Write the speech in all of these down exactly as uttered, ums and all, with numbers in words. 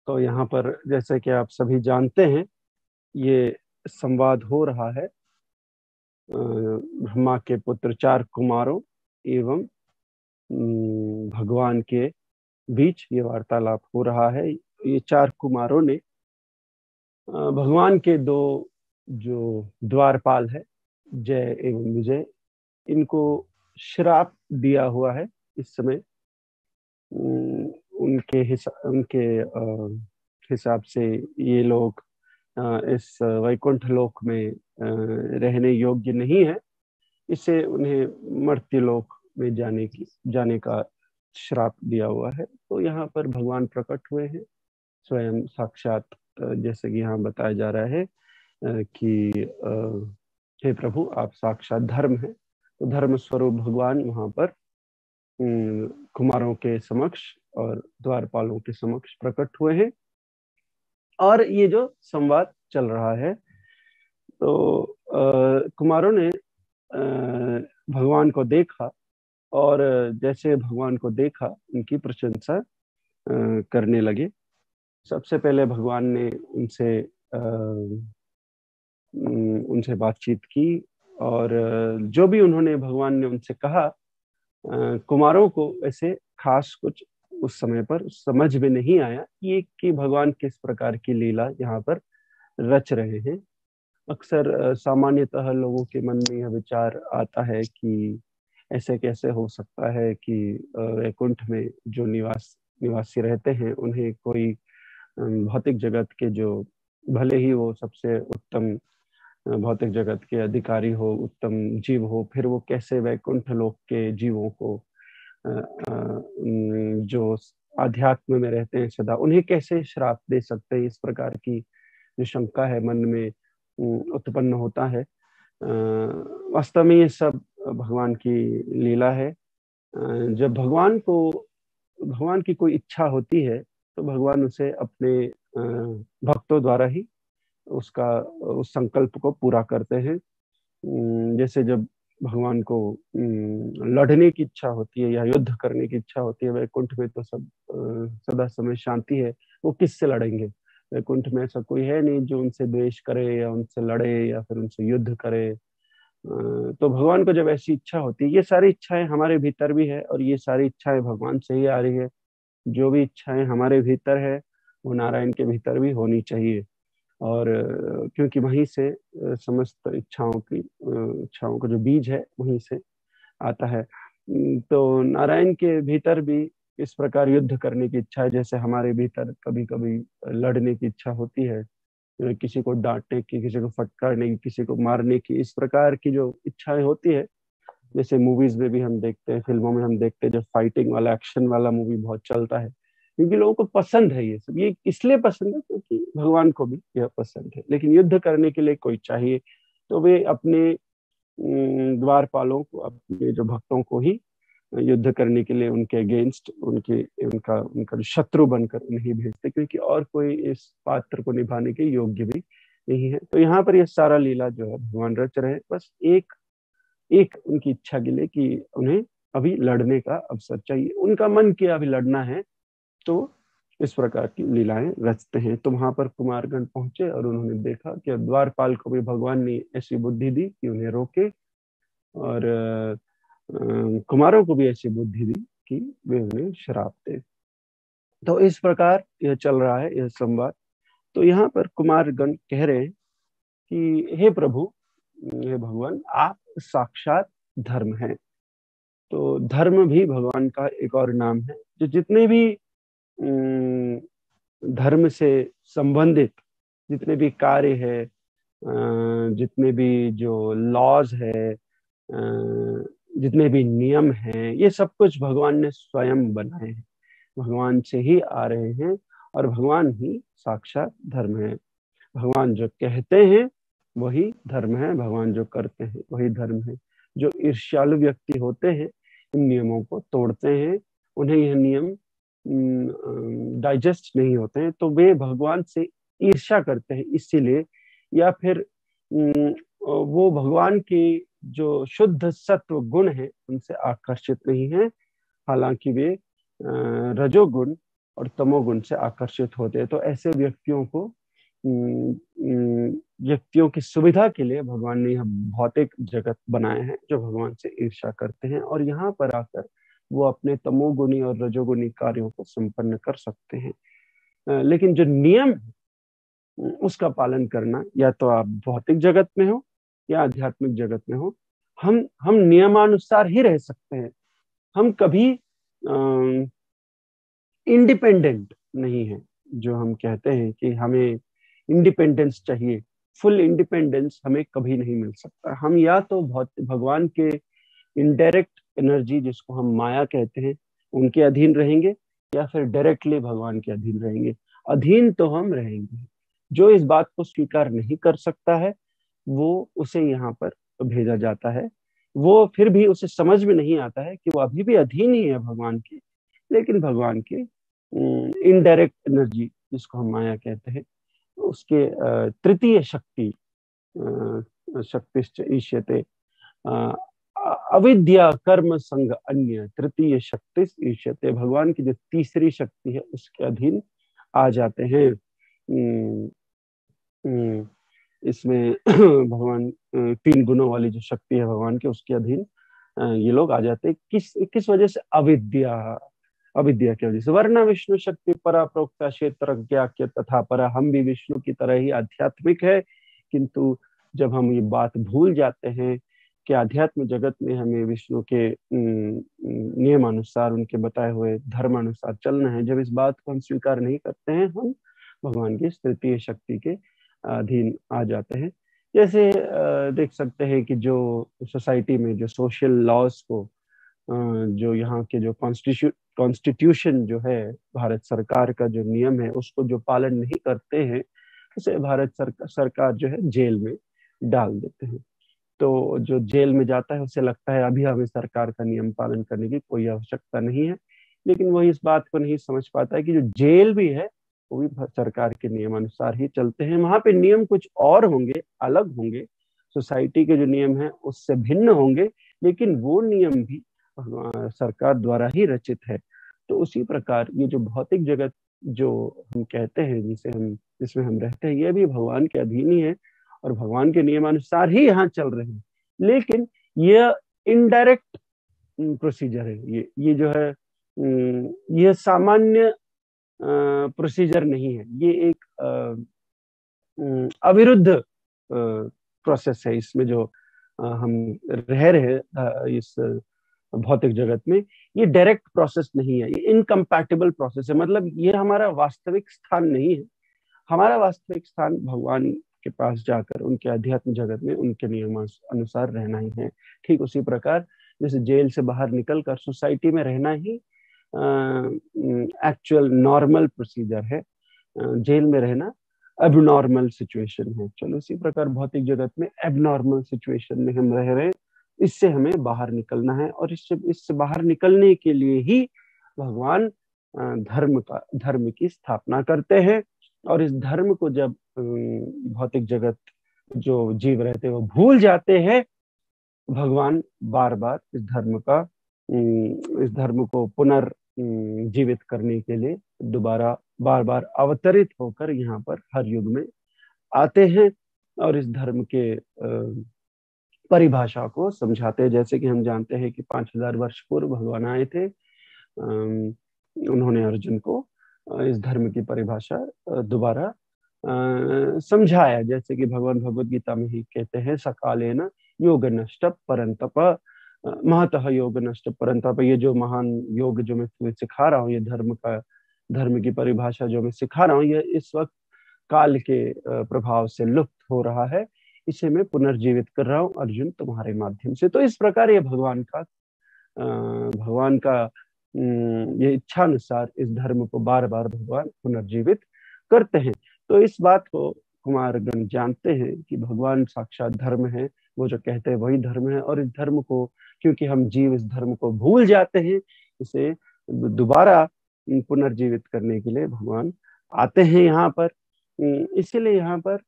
तो यहाँ पर जैसे कि आप सभी जानते हैं, ये संवाद हो रहा है ब्रह्मा के पुत्र चार कुमारों एवं भगवान के बीच ये वार्तालाप हो रहा है। ये चार कुमारों ने भगवान के दो जो द्वारपाल है, जय एवं विजय, इनको श्राप दिया हुआ है। इस समय उनके हिसाब उनके हिसाब से ये लोग इस वैकुंठ लोक में रहने योग्य नहीं है। इससे उन्हें मर्त्य लोक में जाने की जाने का श्राप दिया हुआ है। तो यहाँ पर भगवान प्रकट हुए हैं स्वयं साक्षात, जैसे कि यहाँ बताया जा रहा है कि हे प्रभु, आप साक्षात धर्म हैं। तो धर्म स्वरूप भगवान वहां पर कुमारों के समक्ष और द्वारपालों के समक्ष प्रकट हुए हैं। और ये जो संवाद चल रहा है, तो आ, कुमारों ने आ, भगवान को देखा, और जैसे भगवान को देखा उनकी प्रशंसा करने लगे। सबसे पहले भगवान ने उनसे आ, उनसे बातचीत की, और जो भी उन्होंने भगवान ने उनसे कहा, कुमारों को ऐसे खास कुछ उस समय पर समझ में नहीं आया कि कि भगवान किस प्रकार की लीला यहाँ पर रच रहे हैं। अक्सर सामान्यतः लोगों के मन में यह विचार आता है कि ऐसे कैसे हो सकता है कि वैकुंठ में जो निवास निवासी रहते हैं उन्हें कोई भौतिक जगत के, जो भले ही वो सबसे उत्तम भौतिक जगत के अधिकारी हो, उत्तम जीव हो, फिर वो कैसे वैकुंठ लोक के जीवों को, जो आध्यात्म में रहते हैं सदा, उन्हें कैसे श्राप दे सकते हैं। इस प्रकार की जो शंका है मन में उत्पन्न होता है। वास्तव में ये सब भगवान की लीला है। जब भगवान को भगवान की कोई इच्छा होती है तो भगवान उसे अपने भक्तों द्वारा ही उसका उस संकल्प को पूरा करते हैं। जैसे जब भगवान को लड़ने की इच्छा होती है या युद्ध करने की इच्छा होती है, वैकुंठ में तो सब सदा समय शांति है, वो किससे लड़ेंगे? वैकुंठ में ऐसा कोई है नहीं जो उनसे द्वेष करे या उनसे लड़े या फिर उनसे युद्ध करे। तो भगवान को जब ऐसी इच्छा होती है, ये सारी इच्छाएं हमारे भीतर भी है, और ये सारी इच्छाएं भगवान से ही आ रही है। जो भी इच्छाएं हमारे भीतर है वो नारायण के भीतर भी होनी चाहिए, और क्योंकि वहीं से समस्त इच्छाओं की इच्छाओं का जो बीज है वहीं से आता है। तो नारायण के भीतर भी इस प्रकार युद्ध करने की इच्छा है, जैसे हमारे भीतर कभी कभी लड़ने की इच्छा होती है, किसी को डांटने की, किसी को फटकारने की, किसी को मारने की, इस प्रकार की जो इच्छाएं होती है। जैसे मूवीज में भी हम देखते हैं, फिल्मों में हम देखते हैं, जो फाइटिंग वाला, एक्शन वाला मूवी बहुत चलता है, क्योंकि लोगों को पसंद है ये सब। ये इसलिए पसंद है क्योंकि भगवान को भी यह पसंद है। लेकिन युद्ध करने के लिए कोई चाहिए, तो वे अपने द्वारपालों को, अपने जो भक्तों को ही युद्ध करने के लिए उनके अगेंस्ट, उनके उनका उनका जो शत्रु बनकर उन्हें भेजते, क्योंकि और कोई इस पात्र को निभाने के योग्य भी नहीं है। तो यहाँ पर यह सारा लीला जो है भगवान रच रहे हैं, बस एक एक उनकी इच्छा के लिए कि उन्हें अभी लड़ने का अवसर चाहिए, उनका मन किया अभी लड़ना है, तो इस प्रकार की लीलाएं रचते हैं। तो वहां पर कुमारगण पहुंचे और उन्होंने देखा कि द्वारपाल को भी भगवान ने ऐसी बुद्धि दी कि उन्हें रोके, और कुमारों को भी ऐसी बुद्धि दी कि वे उन्हें श्राप दे। तो इस प्रकार यह चल रहा है यह संवाद। तो यहाँ पर कुमारगण कह रहे हैं कि हे प्रभु, हे भगवान, आप साक्षात धर्म हैं। तो धर्म भी भगवान का एक और नाम है। जो जितने भी धर्म से संबंधित जितने भी कार्य है, जितने भी जो लॉज है, जितने भी नियम हैं, ये सब कुछ भगवान ने स्वयं बनाए हैं, भगवान से ही आ रहे हैं, और भगवान ही साक्षात धर्म है। भगवान जो कहते हैं वही धर्म है, भगवान जो करते हैं वही धर्म है। जो ईर्ष्यालु व्यक्ति होते हैं, इन नियमों को तोड़ते हैं, उन्हें यह नियम डाइजेस्ट नहीं होते हैं, तो वे भगवान से ईर्ष्या करते हैं इसीलिए, या फिर वो भगवान की जो शुद्ध सत्व गुण है उनसे आकर्षित नहीं है। हालांकि वे रजोगुण और तमोगुण से आकर्षित होते हैं। तो ऐसे व्यक्तियों को व्यक्तियों की सुविधा के लिए भगवान ने यह भौतिक जगत बनाए हैं जो भगवान से ईर्ष्या करते हैं, और यहाँ पर आकर वो अपने तमोगुणी और रजोगुणी कार्यों को संपन्न कर सकते हैं। लेकिन जो नियम है उसका पालन करना, या तो आप भौतिक जगत में हो या आध्यात्मिक जगत में हो, हम हम नियमानुसार ही रह सकते हैं। हम कभी इंडिपेंडेंट नहीं है। जो हम कहते हैं कि हमें इंडिपेंडेंस चाहिए, फुल इंडिपेंडेंस हमें कभी नहीं मिल सकता। हम या तो बहुत भगवान के इनडायरेक्ट एनर्जी, जिसको हम माया कहते हैं, उनके अधीन रहेंगे, या फिर डायरेक्टली भगवान के अधीन रहेंगे। अधीन तो हम रहेंगे। जो इस बात को स्वीकार नहीं कर सकता है वो उसे यहाँ पर भेजा जाता है। वो फिर भी उसे समझ में नहीं आता है कि वो अभी भी अधीन ही है भगवान के, लेकिन भगवान के इनडायरेक्ट एनर्जी, जिसको हम माया कहते हैं, उसके तृतीय शक्ति, शक्तिश्च ईष्यते, अविद्या कर्म संग अन्य तृतीय शक्ति ईष्यते, भगवान की जो तीसरी शक्ति है उसके अधीन आ जाते हैं। इसमें भगवान तीन गुणों वाली जो शक्ति है भगवान के, उसके अधीन ये लोग आ जाते हैं। किस किस वजह से? अविद्या अविद्या की वजह से। वरना विष्णु शक्ति परा प्रोक्ता क्षेत्र ज्ञाक्य तथा परा, हम भी विष्णु की तरह ही आध्यात्मिक है, किंतु जब हम ये बात भूल जाते हैं कि आध्यात्म जगत में हमें विष्णु के नियमानुसार, उनके बताए हुए धर्मानुसार चलना है, जब इस बात को हम स्वीकार नहीं करते हैं, हम भगवान की तृतीय शक्ति के अधीन आ जाते हैं। जैसे देख सकते हैं कि जो सोसाइटी में जो सोशल लॉज को, जो यहाँ के जो कॉन्स्टिट्यू कॉन्स्टिट्यूशन जो है, भारत सरकार का जो नियम है, उसको जो पालन नहीं करते हैं उसे भारत सरकार सरकार जो है जेल में डाल देते हैं। तो जो जेल में जाता है उसे लगता है अभी हमें सरकार का नियम पालन करने की कोई आवश्यकता नहीं है, लेकिन वो इस बात को नहीं समझ पाता है कि जो जेल भी है वो भी सरकार के नियमानुसार ही चलते हैं। वहां पे नियम कुछ और होंगे, अलग होंगे, सोसाइटी के जो नियम है उससे भिन्न होंगे, लेकिन वो नियम भी सरकार द्वारा ही रचित है। तो उसी प्रकार ये जो भौतिक जगत जो हम कहते हैं, जिसे हम जिसमें हम रहते हैं, ये भी भगवान के अधीन ही है और भगवान के नियमानुसार ही यहाँ चल रहे हैं। लेकिन ये इनडायरेक्ट प्रोसीजर है, ये ये जो है ये सामान्य प्रोसीजर नहीं है, ये एक अविरुद्ध प्रोसेस है। इसमें जो हम रह रहे हैं इस भौतिक जगत में, ये डायरेक्ट प्रोसेस नहीं है, ये इनकम्पैटिबल प्रोसेस है। मतलब ये हमारा वास्तविक स्थान नहीं है। हमारा वास्तविक स्थान भगवान के पास जाकर उनके अध्यात्म जगत में उनके नियमानुसार रहना ही है। ठीक उसी प्रकार जैसे जेल से बाहर निकलकर सोसाइटी में रहना ही एक्चुअल नॉर्मल प्रोसीजर है, जेल में रहना एबनॉर्मल सिचुएशन है। चलो उसी प्रकार भौतिक जगत में एबनॉर्मल सिचुएशन में हम रह रहे हैं, इससे हमें बाहर निकलना है, और इससे इससे बाहर निकलने के लिए ही भगवान धर्म का धर्म की स्थापना करते हैं। और इस धर्म को जब भौतिक जगत जो जीव रहते हैं वो भूल जाते हैं, भगवान बार बार इस धर्म का इस धर्म को पुनर्जीवित करने के लिए दोबारा बार बार अवतरित होकर यहाँ पर हर युग में आते हैं और इस धर्म के परिभाषा को समझाते हैं। जैसे कि हम जानते हैं कि पांच हजार वर्ष पूर्व भगवान आए थे, उन्होंने अर्जुन को इस धर्म की परिभाषा दोबारा समझाया। जैसे कि भगवान भगवद गीता में ही कहते हैं, सकालेन योग नष्ट परंतप महतः योग नष्ट परंतप। ये जो महान योग जो मैं तुम्हें सिखा रहा हूँ, ये धर्म का धर्म की परिभाषा जो मैं सिखा रहा हूँ, ये इस वक्त काल के प्रभाव से लुप्त हो रहा है, इसे मैं पुनर्जीवित कर रहा हूँ अर्जुन तुम्हारे माध्यम से। तो इस प्रकार ये भगवान का भगवान का ये इच्छा अनुसार इस धर्म को बार बार भगवान पुनर्जीवित करते हैं। तो इस बात को कुमारगण जानते हैं कि भगवान साक्षात धर्म है, वो जो कहते हैं वही धर्म है। और इस धर्म को, क्योंकि हम जीव इस धर्म को भूल जाते हैं, इसे दोबारा पुनर्जीवित करने के लिए भगवान आते हैं यहाँ पर। इसीलिए यहाँ पर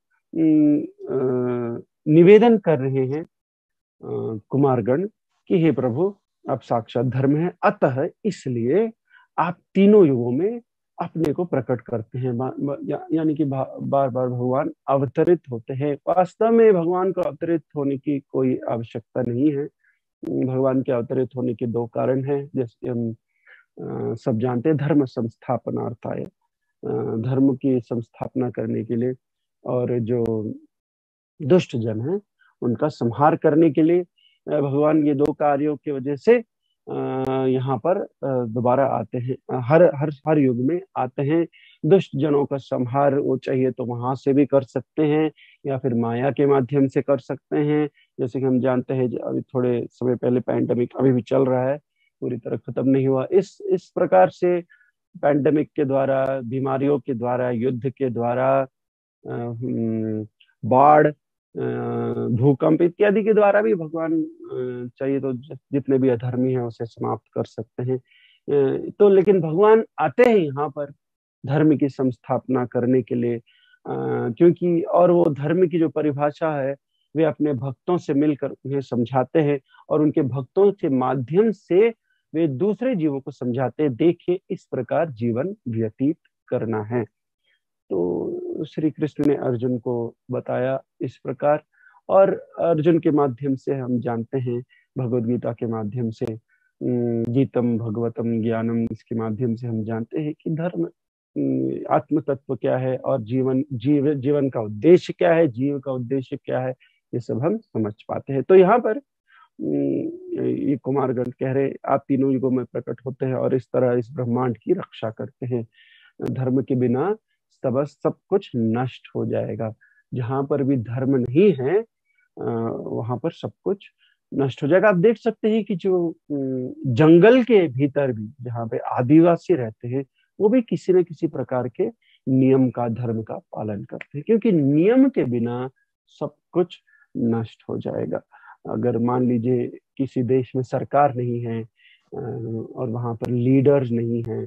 निवेदन कर रहे हैं कुमारगण कि हे प्रभु, आप साक्षात धर्म है, अतः इसलिए आप तीनों युगों में अपने को प्रकट करते हैं। बा- बा- या, यानी कि बा, बार बार भगवान अवतरित होते हैं। वास्तव में भगवान को अवतरित होने की कोई आवश्यकता नहीं है। भगवान के अवतरित होने के दो कारण हैं, जैसे हम अ, सब जानते हैं, धर्म संस्थापनार्थाय, अ, धर्म की संस्थापना करने के लिए, और जो दुष्ट जन है उनका संहार करने के लिए अ, भगवान ये दो कार्यों की वजह से अ, यहाँ पर अ, दोबारा आते हैं। अ, हर हर हर युग में आते हैं। दुष्ट जनों का संहार वो चाहिए तो वहां से भी कर सकते हैं, या फिर माया के माध्यम से कर सकते हैं। जैसे कि हम जानते हैं, जो अभी थोड़े समय पहले पैंडेमिक अभी भी चल रहा है, पूरी तरह खत्म नहीं हुआ। इस इस प्रकार से पैंडेमिक के द्वारा, बीमारियों के द्वारा, युद्ध के द्वारा, अ, हम्म, बाढ़, अ, भूकंप इत्यादि के द्वारा भी भगवान अ, चाहिए तो ज- जितने भी अधर्मी हैं उसे समाप्त कर सकते हैं। अ, तो लेकिन भगवान आते हैं यहाँ पर धर्म की संस्थापना करने के लिए, अ, क्योंकि और वो धर्म की जो परिभाषा है वे अपने भक्तों से मिलकर उन्हें समझाते हैं, और उनके भक्तों के माध्यम से वे दूसरे जीवों को समझाते हैं, देखिए इस प्रकार जीवन व्यतीत करना है। तो श्री कृष्ण ने अर्जुन को बताया इस प्रकार, और अर्जुन के माध्यम से हम जानते हैं, भगवत गीता के माध्यम से, अम, गीतम भगवतम ज्ञानम, इसके माध्यम से हम जानते हैं कि धर्म, अम, आत्म तत्व क्या है, और जीवन जीव जीवन का उद्देश्य क्या है, जीव का उद्देश्य क्या है, ये सब हम समझ पाते हैं। तो यहाँ पर अम, ये कुमारगण कह रहे, आप तीनों युगों में प्रकट होते हैं और इस तरह इस ब्रह्मांड की रक्षा करते हैं। धर्म के बिना सब सब कुछ नष्ट हो जाएगा। जहां पर भी धर्म नहीं है वहां पर सब कुछ नष्ट हो जाएगा। आप देख सकते हैं कि जो अम, जंगल के भीतर भी जहाँ पे आदिवासी रहते हैं, वो भी किसी न किसी प्रकार के नियम का, धर्म का पालन करते हैं, क्योंकि नियम के बिना सब कुछ नष्ट हो जाएगा। अगर मान लीजिए किसी देश में सरकार नहीं है, अ, और वहां पर लीडर्स नहीं है,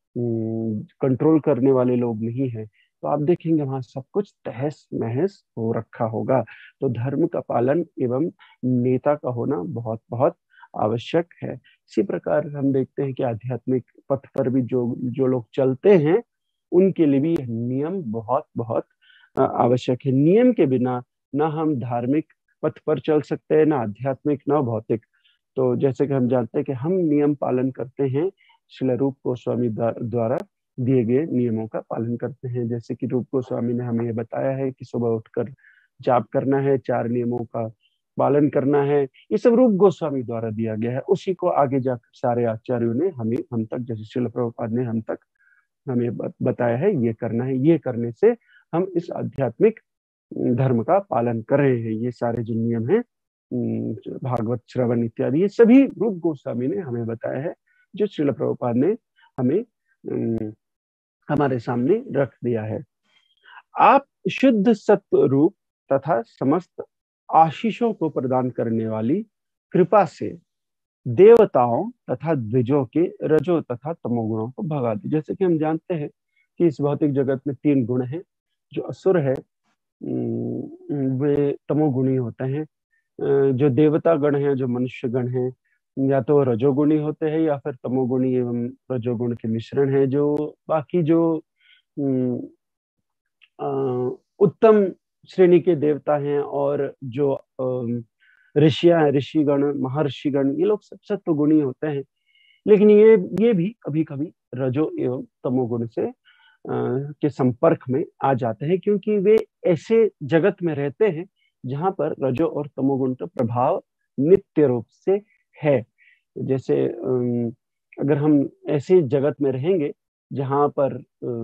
कंट्रोल करने वाले लोग नहीं है, तो आप देखेंगे वहां सब कुछ तहस नहस हो रखा होगा। तो धर्म का पालन एवं नेता का होना बहुत बहुत आवश्यक है। इसी प्रकार हम देखते हैं कि आध्यात्मिक पथ पर भी जो जो लोग चलते हैं, उनके लिए भी यह नियम बहुत बहुत अ, आवश्यक है। नियम के बिना ना हम धार्मिक पथ पर चल सकते हैं, ना आध्यात्मिक, ना भौतिक। तो जैसे कि हम जानते हैं कि हम नियम पालन करते हैं, श्रील रूप गोस्वामी द्वारा दिए गए नियमों का पालन करते हैं। जैसे कि रूप गोस्वामी ने हमें ये बताया है कि सुबह उठकर जाप करना है, चार नियमों का पालन करना है। ये सब रूप गोस्वामी द्वारा दिया गया है, उसी को आगे जाकर सारे आचार्यों ने हमें, हम तक, जैसे श्रील प्रभुपाद ने हम तक हमें बताया है, ये करना है, ये करने से हम इस आध्यात्मिक धर्म का पालन कर रहे हैं। ये सारे जो नियम है, भागवत श्रवण इत्यादि, ये सभी रूप गोस्वामी ने हमें बताया है, जो श्रील प्रभुपाद ने हमें अम, हमारे सामने रख दिया है। आप शुद्ध सत्व रूप तथा समस्त आशीषों को प्रदान करने वाली कृपा से देवताओं तथा द्विजों के रजो तथा तमोगुणों को भगा दे। जैसे कि हम जानते हैं कि इस भौतिक जगत में तीन गुण हैं। जो असुर है वे तमोगुणी होते हैं। जो देवता गण हैं, जो मनुष्य गण हैं, या तो रजोगुणी होते हैं या फिर तमोगुणी एवं रजोगुण के मिश्रण है। जो बाकी जो उत्तम श्रेणी के देवता हैं, और जो ऋषियां हैं, ऋषिगण, महर्षिगण, ये लोग सब सत्वगुणी होते हैं। लेकिन ये ये भी कभी कभी रजो एवं तमोगुण से के संपर्क में आ जाते हैं, क्योंकि वे ऐसे जगत में रहते हैं जहां पर रजो और तमोगुण का प्रभाव नित्य रूप से है। जैसे अगर हम ऐसे जगत में रहेंगे जहां पर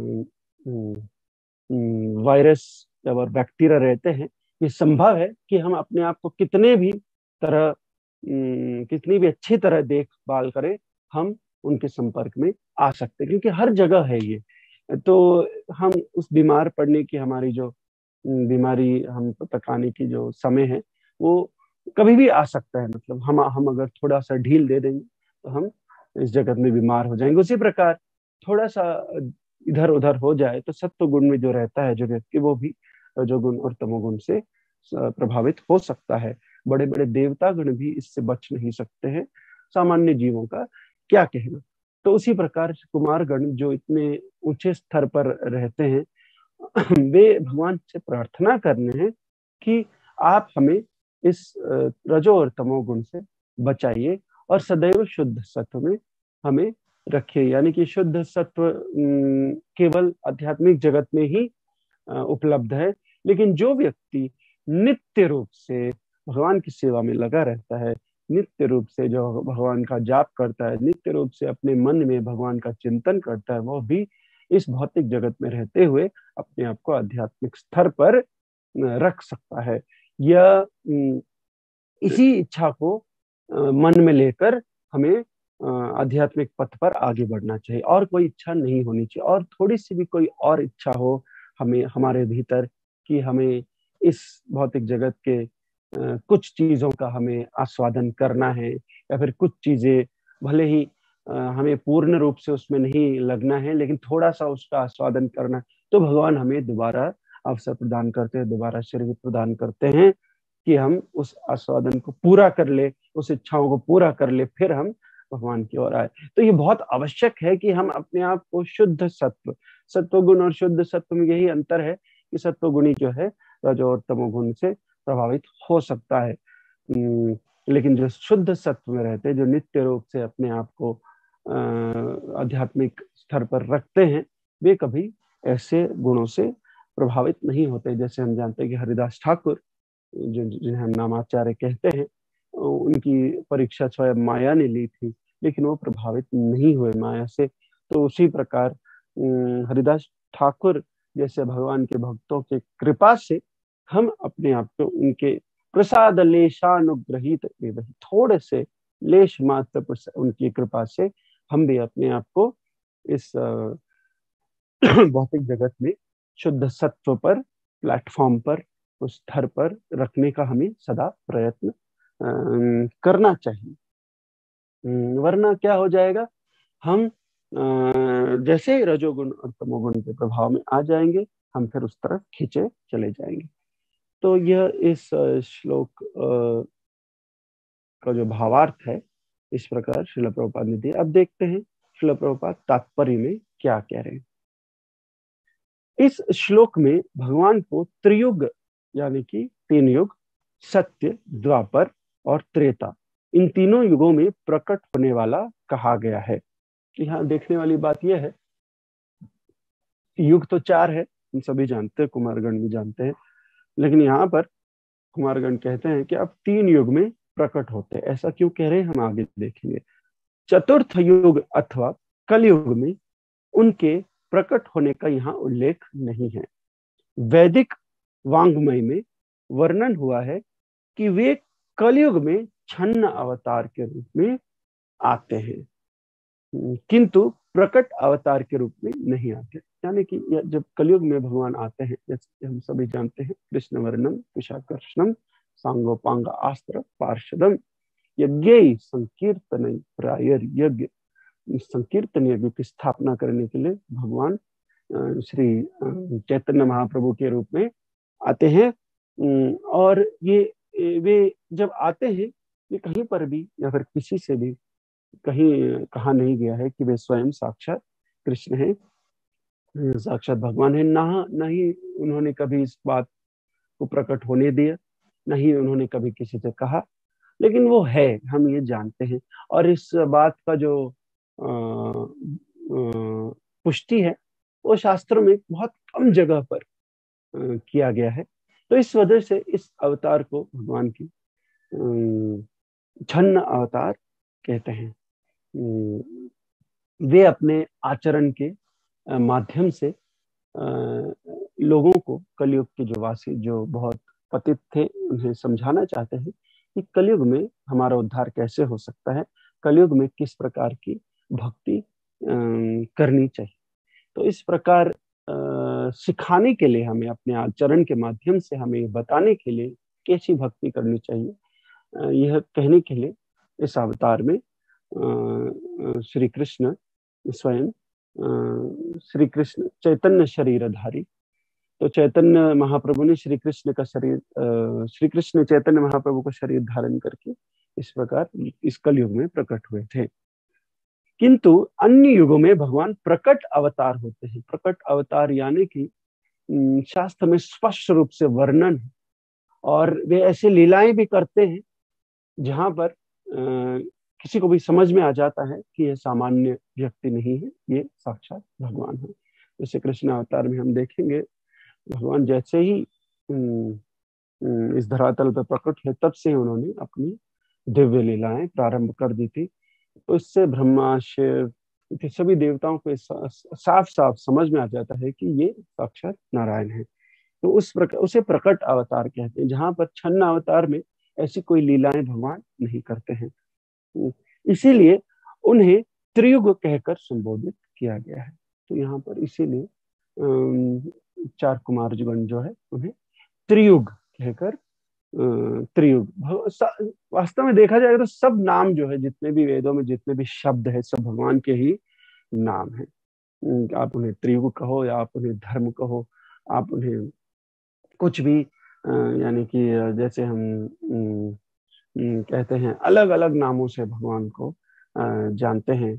वायरस और बैक्टीरिया रहते हैं, ये संभव है कि हम अपने आप को कितने भी तरह कितनी भी अच्छी तरह देखभाल करें, हम उनके संपर्क में आ सकते हैं, क्योंकि हर जगह है ये। तो हम उस बीमार पड़ने की, हमारी जो बीमारी हम तक आने की जो समय है, वो कभी भी आ सकता है। मतलब हम हम अगर थोड़ा सा ढील दे देंगे तो हम इस जगत में बीमार हो जाएंगे। उसी प्रकार थोड़ा सा इधर उधर हो जाए तो सत्व गुण में जो रहता है जो व्यक्ति, वो भी रजोगुण और तमोगुण से प्रभावित हो सकता है। बड़े बड़े देवता गण भी इससे बच नहीं सकते हैं। सामान्य जीवों का क्या कहना। तो उसी प्रकार कुमारगण जो इतने ऊंचे स्तर पर रहते हैं, वे भगवान से प्रार्थना करने हैं कि आप हमें इस रजो और तमो गुण से बचाइए और सदैव शुद्ध सत्व में हमें रखिए। यानी कि शुद्ध सत्व केवल आध्यात्मिक जगत में ही उपलब्ध है, लेकिन जो व्यक्ति नित्य रूप से भगवान की सेवा में लगा रहता है, नित्य रूप से जो भगवान का जाप करता है, नित्य रूप से अपने मन में भगवान का चिंतन करता है, वो भी इस भौतिक जगत में रहते हुए अपने आप को आध्यात्मिक स्तर पर रख सकता है। यह इसी इच्छा को मन में लेकर हमें आध्यात्मिक पथ पर आगे बढ़ना चाहिए, और कोई इच्छा नहीं होनी चाहिए। और थोड़ी सी भी कोई और इच्छा हो हमें हमारे भीतर कि हमें इस भौतिक जगत के कुछ चीजों का हमें आस्वादन करना है, या फिर कुछ चीजें भले ही हमें पूर्ण रूप से उसमें नहीं लगना है, लेकिन थोड़ा सा उसका आस्वादन करना, तो भगवान हमें दोबारा अवसर प्रदान करते हैं, दोबारा शरीर प्रदान करते हैं कि हम उस आस्वादन को पूरा कर ले, उस इच्छाओं को पूरा कर ले, फिर हम भगवान की ओर आए। तो ये बहुत आवश्यक है कि हम अपने आप को शुद्ध सत्व, सत्वगुण और शुद्ध सत्व में यही अंतर है कि सत्वगुणी जो है रजो और तमोगुण से प्रभावित हो सकता है, लेकिन जो शुद्ध सत्व में रहते हैं, जो नित्य रूप से अपने आप को आध्यात्मिक स्तर पर रखते हैं, वे कभी ऐसे गुणों से प्रभावित नहीं होते। जैसे हम जानते हैं कि हरिदास ठाकुर, जो जिन्हें हम नामाचार्य कहते हैं, उनकी परीक्षा स्वयं माया ने ली थी, लेकिन वो प्रभावित नहीं हुए माया से। तो उसी प्रकार हरिदास ठाकुर जैसे भगवान के भक्तों के कृपा से हम अपने आप को उनके प्रसाद लेशानुग्रहित, थोड़े से लेश मात्र उनकी कृपा से हम भी अपने आप को इस भौतिक जगत में शुद्ध सत्व पर, प्लेटफॉर्म पर, उस स्तर पर रखने का हमें सदा प्रयत्न करना चाहिए। वरना क्या हो जाएगा, हम जैसे रजोगुण और तमोगुण के प्रभाव में आ जाएंगे, हम फिर उस तरफ खींचे चले जाएंगे। तो यह इस श्लोक का जो भावार्थ है, इस प्रकार श्रील प्रभुपाद ने दिया। अब देखते हैं श्रील प्रभुपाद तात्पर्य में क्या कह रहे हैं। इस श्लोक में भगवान को त्रियुग यानी कि तीन युग, सत्य, द्वापर और त्रेता, इन तीनों युगों में प्रकट होने वाला कहा गया है। यहाँ देखने वाली बात यह है, युग तो चार है, हम सभी जानते हैं, कुमारगण भी जानते हैं, लेकिन यहाँ पर कुमारगण कहते हैं कि अब तीन युग में प्रकट होते हैं। ऐसा क्यों कह रहे हैं, हम आगे देखेंगे। चतुर्थ युग अथवा कलयुग में उनके प्रकट होने का यहाँ उल्लेख नहीं है। वैदिक वांग्मय में वर्णन हुआ है कि वे कलयुग में छन्न अवतार के रूप में आते हैं, किंतु प्रकट अवतार के रूप में नहीं आते। यानी कि जब कलयुग में भगवान आते हैं, जैसे हम सभी जानते हैं, कृष्ण वर्णम कुशाकर्षणम सांगोपांग आस्त्र पार्षदम यज्ञ संकीर्तन प्रायर यज्ञ, संकीर्तन यज्ञ की स्थापना करने के लिए भगवान श्री चैतन्य महाप्रभु के रूप में आते हैं। और ये वे जब आते हैं, ये कहीं पर भी या फिर किसी से भी कहीं कहा नहीं गया है कि वे स्वयं साक्षात कृष्ण हैं, साक्षात भगवान है। ना ना ही उन्होंने कभी इस बात को प्रकट होने दिया, ना ही उन्होंने कभी किसी से कहा, लेकिन वो है, हम ये जानते हैं। और इस बात का जो आ, आ, पुष्टि है, वो शास्त्रों में बहुत कम जगह पर आ, किया गया है। तो इस वजह से इस अवतार को भगवान की छन्न अवतार कहते हैं। वे अपने आचरण के माध्यम से लोगों को, कलयुग के जो वासी, जो बहुत पतित थे, उन्हें समझाना चाहते हैं कि कलयुग में हमारा उद्धार कैसे हो सकता है, कलयुग में किस प्रकार की भक्ति करनी चाहिए। तो इस प्रकार सिखाने के लिए, हमें अपने आचरण के माध्यम से हमें बताने के लिए कैसी भक्ति करनी चाहिए, यह कहने के लिए इस अवतार में श्री कृष्ण स्वयं, श्री कृष्ण चैतन्य शरीरधारी, तो चैतन्य महाप्रभु ने श्री कृष्ण का शरीर, श्री कृष्ण चैतन्य महाप्रभु का शरीर धारण करके इस प्रकार इस कलयुग में प्रकट हुए थे। किंतु अन्य युगों में भगवान प्रकट अवतार होते हैं। प्रकट अवतार यानी कि शास्त्र में स्पष्ट रूप से वर्णन है, और वे ऐसे लीलाएं भी करते हैं जहां पर अ, किसी को भी समझ में आ जाता है कि यह सामान्य व्यक्ति नहीं है, ये साक्षात भगवान है। जैसे कृष्ण अवतार में हम देखेंगे, भगवान जैसे ही इस धरातल पर प्रकट हुए तब से उन्होंने अपनी दिव्य लीलाएं प्रारंभ कर दी थी। तो इससे ब्रह्मा, शिव के सभी देवताओं को साफ साफ समझ में आ जाता है कि ये साक्षात नारायण है। तो उस प्रकार उसे प्रकट अवतार कहते हैं, जहां पर छन्न अवतार में ऐसी कोई लीलाएं भगवान नहीं करते हैं। इसीलिए उन्हें त्रियुग कहकर संबोधित किया गया है। तो यहाँ पर इसीलिए चार कुमारगण जो है उन्हें त्रियुग कहकर त्रियुग। वास्तव में देखा जाएगा तो सब नाम जो है, जितने भी वेदों में जितने भी शब्द है, सब भगवान के ही नाम है। आप उन्हें त्रियुग कहो या आप उन्हें धर्म कहो, आप उन्हें कुछ भी, यानी कि जैसे हम कहते हैं अलग अलग नामों से भगवान को जानते हैं।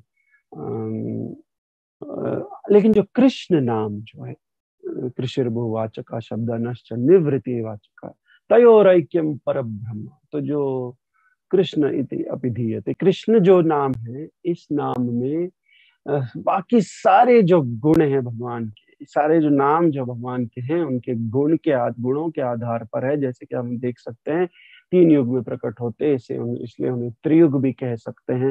लेकिन जो कृष्ण नाम जो है, कृषिर्भुवाचका शब्दानश्च निवृत्ति वाचका तयोरैक्यम परब्रह्म, तो जो कृष्ण इति अभिधीयते, कृष्ण जो नाम है, इस नाम में बाकी सारे जो गुण हैं भगवान के, सारे जो नाम जो भगवान के हैं, उनके गुण के गुणों के आधार पर है। जैसे कि हम देख सकते हैं तीन युग में प्रकट होते, इसे इसलिए उन्हें त्रियुग भी कह सकते हैं,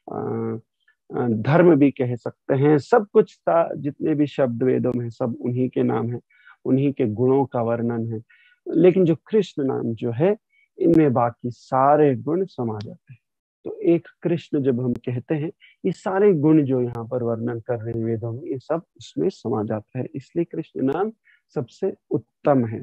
धर्म भी कह सकते हैं। सब कुछ था, जितने भी शब्द वेदों में, सब उन्हीं के नाम है, उन्हीं के गुणों का वर्णन है। लेकिन जो कृष्ण नाम जो है, इनमें बाकी सारे गुण समा जाते हैं। तो एक कृष्ण जब हम कहते हैं, ये सारे गुण जो यहाँ पर वर्णन कर रहे हैं वेदों में, ये सब उसमें समा जाता है, इसलिए कृष्ण नाम सबसे उत्तम है।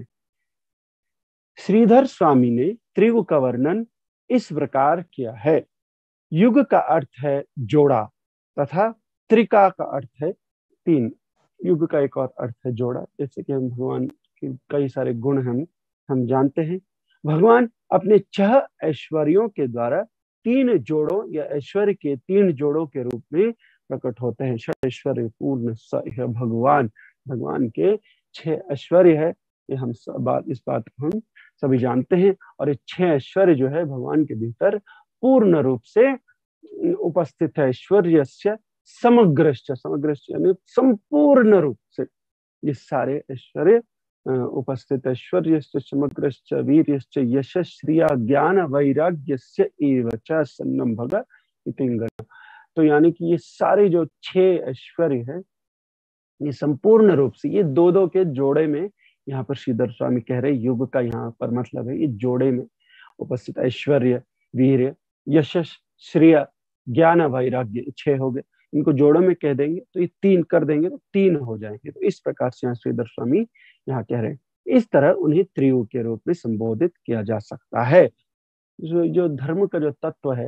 श्रीधर स्वामी ने त्रियुग का वर्णन इस प्रकार किया है। युग का अर्थ है जोड़ा, तथा त्रिका का अर्थ है तीन। युग का एक और अर्थ है जोड़ा। जैसे कि हम भगवान के कई सारे गुण हम हम जानते हैं। भगवान अपने छह ऐश्वर्यों के द्वारा तीन जोड़ों या ऐश्वर्य के तीन जोड़ों के रूप में प्रकट होते हैं। छह ऐश्वर्य पूर्ण स भगवान, भगवान के छह ऐश्वर्य है, ये हम सब बात इस बात को हम सभी जानते हैं। और ये छह ऐश्वर्य जो है भगवान के भीतर पूर्ण रूप से उपस्थित है। ऐश्वर्य समग्र समग्र यानी संपूर्ण रूप से ये सारे ऐश्वर्य उपस्थित। ऐश्वर्य समग्र वीर्य यश श्रिया ज्ञान वैराग्य एव च सन्नम भग इतिंगन। तो यानी कि ये सारे जो छह ऐश्वर्य है, ये संपूर्ण रूप से, ये दो दो के जोड़े में, यहाँ पर श्रीधर स्वामी कह रहे युग का यहाँ पर मतलब है ये जोड़े में उपस्थित ऐश्वर्य, वीर्य, यश, श्रेय, ज्ञान, वैराग्य, छह हो गए। इनको जोड़ों में कह देंगे तो ये तीन कर देंगे तो तीन हो जाएंगे। तो इस प्रकार से यहाँ श्रीधर स्वामी यहाँ कह रहे हैं। इस तरह उन्हें त्रियुग के रूप में संबोधित किया जा सकता है। जो जो धर्म का जो तत्व है,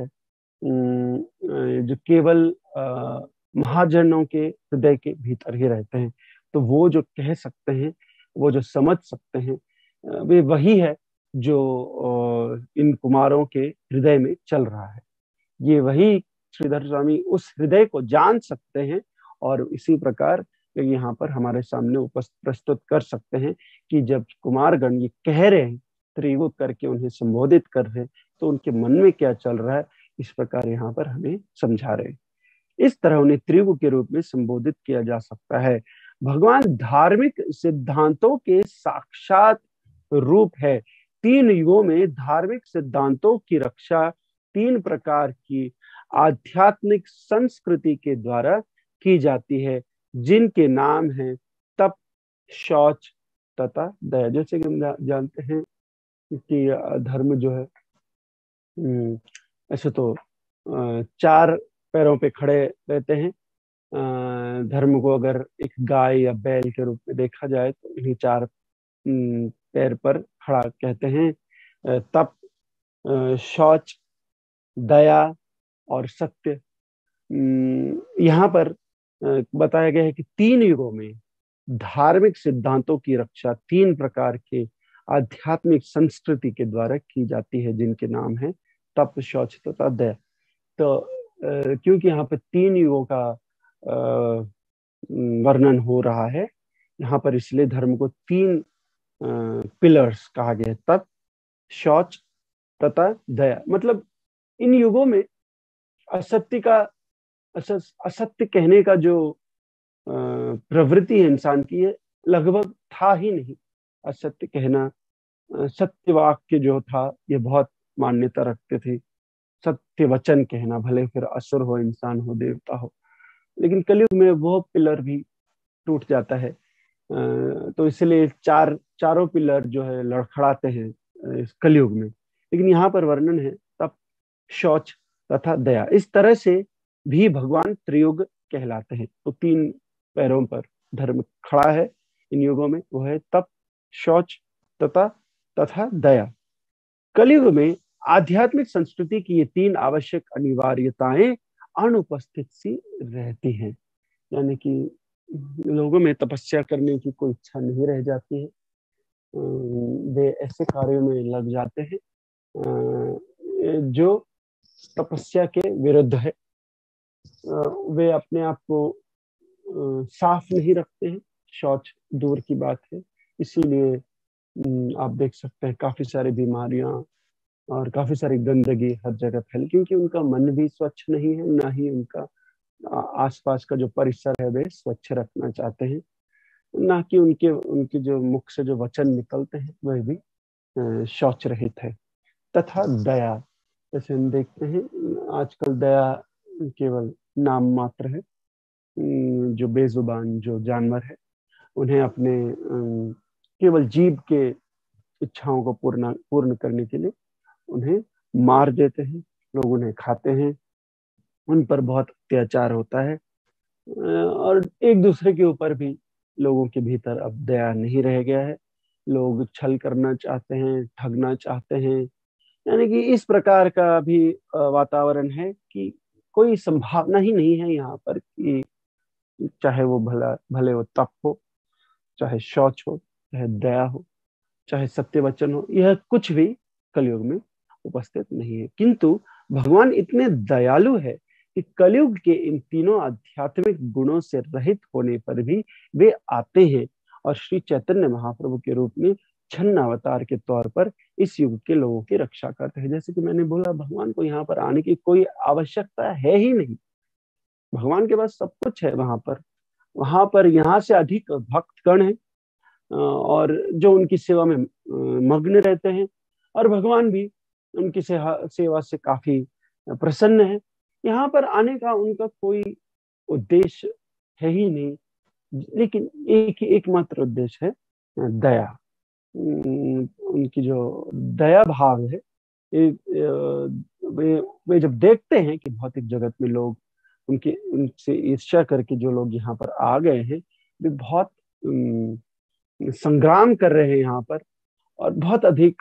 जो केवल महाजनों के हृदय के भीतर ही रहते हैं, तो वो जो कह सकते हैं, वो जो समझ सकते हैं, वे वही है जो इन कुमारों के हृदय में चल रहा है। ये वही श्रीधर स्वामी उस हृदय को जान सकते हैं, और इसी प्रकार यहाँ पर हमारे सामने उपस्थित प्रस्तुत कर सकते हैं कि जब कुमारगण ये कह रहे हैं, त्रियुग करके उन्हें संबोधित कर रहे हैं, तो उनके मन में क्या चल रहा है, इस प्रकार यहाँ पर हमें समझा रहे हैं। इस तरह उन्हें त्रियुग के रूप में संबोधित किया जा सकता है। भगवान धार्मिक सिद्धांतों के साक्षात रूप है। तीन युगों में धार्मिक सिद्धांतों की रक्षा तीन प्रकार की आध्यात्मिक संस्कृति के द्वारा की जाती है, जिनके नाम हैं तप, शौच तथा दया। जैसे कि हम जानते हैं कि धर्म जो है, ऐसे तो चार पैरों पे खड़े रहते हैं। धर्म को अगर एक गाय या बैल के रूप में देखा जाए तो इन्हीं चार पैर पर खड़ा कहते हैं। तप, शौच, दया और सत्य। यहाँ पर बताया गया है कि तीन युगों में धार्मिक सिद्धांतों की रक्षा तीन प्रकार के आध्यात्मिक संस्कृति के द्वारा की जाती है, जिनके नाम है तप, शौच तथा दया। तो क्योंकि यहाँ पे तीन युगों का वर्णन हो रहा है यहाँ पर, इसलिए धर्म को तीन पिलर्स कहा गया है, तप, शौच तथा दया। मतलब इन युगों में असत्य का असत्य कहने का जो प्रवृत्ति है इंसान की, ये लगभग था ही नहीं। असत्य कहना, सत्य वाक्य जो था ये बहुत मान्यता रखते थे। सत्य वचन कहना, भले फिर असुर हो, इंसान हो, देवता हो। लेकिन कलयुग में वो पिलर भी टूट जाता है। तो इसलिए चार चारों पिलर जो है लड़खड़ाते हैं इस कलयुग में। लेकिन यहाँ पर वर्णन है तप, शौच तथा दया। इस तरह से भी भगवान त्रियुग कहलाते हैं। तो तीन पैरों पर धर्म खड़ा है इन युगों में, वो है तप, शौच तथा तथा दया। कलयुग में आध्यात्मिक संस्कृति की ये तीन आवश्यक अनिवार्यताएं अनुपस्थित सी रहती हैं। यानी कि लोगों में तपस्या करने की कोई इच्छा नहीं रह जाती है। वे ऐसे कार्यों में लग जाते हैं जो तपस्या के विरुद्ध है। वे अपने आप को साफ नहीं रखते हैं, शौच दूर की बात है। इसीलिए आप देख सकते हैं काफी सारी बीमारियां और काफी सारी गंदगी हर जगह फैली, क्योंकि उनका मन भी स्वच्छ नहीं है, ना ही उनका आसपास का जो परिसर है वे स्वच्छ रखना चाहते हैं, ना कि उनके उनके जो मुख से जो वचन निकलते हैं वह भी शौच रहित है। तथा दया, जैसे हम देखते हैं आजकल दया केवल नाम मात्र है। जो बेजुबान जो जानवर है, उन्हें अपने केवल जीभ के इच्छाओं को पूर्ण पूर्ण करने के लिए उन्हें मार देते हैं, लोग उन्हें खाते हैं, उन पर बहुत अत्याचार होता है। और एक दूसरे के ऊपर भी लोगों के भीतर अब दया नहीं रह गया है। लोग छल करना चाहते हैं, ठगना चाहते हैं। यानी कि इस प्रकार का भी वातावरण है कि कोई संभावना ही नहीं है यहाँ पर कि चाहे वो भला भले वो तप हो, चाहे शौच हो, चाहे दया हो, चाहे सत्य वचन हो, यह कुछ भी कलयुग में उपस्थित नहीं है। किंतु भगवान इतने दयालु है कि कलयुग के इन तीनों आध्यात्मिक गुणों से रहित होने पर भी वे आते हैं और श्री चैतन्य महाप्रभु के रूप में छन्न अवतार के तौर पर इस युग के लोगों की रक्षा करते हैं। जैसे कि मैंने बोला, भगवान को यहाँ पर आने की कोई आवश्यकता है ही नहीं। भगवान के पास सब कुछ है वहां पर। वहां पर यहाँ से अधिक भक्तगण है और जो उनकी सेवा में मग्न रहते हैं, और भगवान भी उनकी सेवा से काफी प्रसन्न है। यहाँ पर आने का उनका कोई उद्देश्य है ही नहीं, लेकिन एक एकमात्र उद्देश्य है दया। उनकी जो दया भाव है, वे वे जब देखते हैं कि भौतिक जगत में लोग उनके उनसे ईर्ष्या करके जो लोग यहाँ पर आ गए हैं, वे बहुत संग्राम कर रहे हैं यहाँ पर, और बहुत अधिक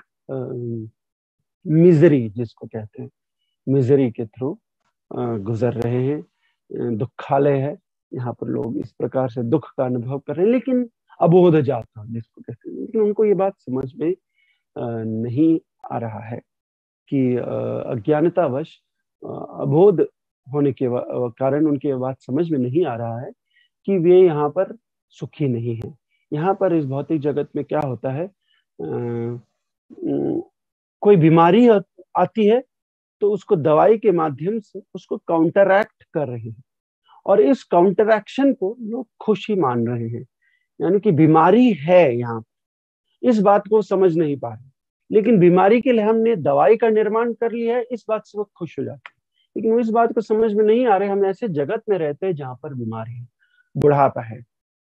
मिजरी जिसको कहते हैं, मिजरी के थ्रू गुजर रहे हैं। दुखालय है यहाँ पर, लोग इस प्रकार से दुख का अनुभव कर रहे हैं, लेकिन अबोध जाता जिसको कहते हैं। लेकिन उनको ये बात समझ में नहीं आ रहा है कि अज्ञानतावश, अबोध होने के कारण उनके बात समझ में नहीं आ रहा है कि वे यहाँ पर सुखी नहीं है। यहाँ पर इस भौतिक जगत में क्या होता है, आ, कोई बीमारी आती है तो उसको दवाई के माध्यम से उसको काउंटरएक्ट कर रहे हैं, और इस काउंटरएक्शन को लोग खुशी मान रहे हैं। यानी कि बीमारी है यहाँ, इस बात को समझ नहीं पा रहे, लेकिन बीमारी के लिए हमने दवाई का निर्माण कर लिया है, इस बात से वो खुश हो जाते हैं। लेकिन वो इस बात को समझ में नहीं आ रहे, हम ऐसे जगत में रहते हैं जहां पर बीमारी है, बुढ़ापा है,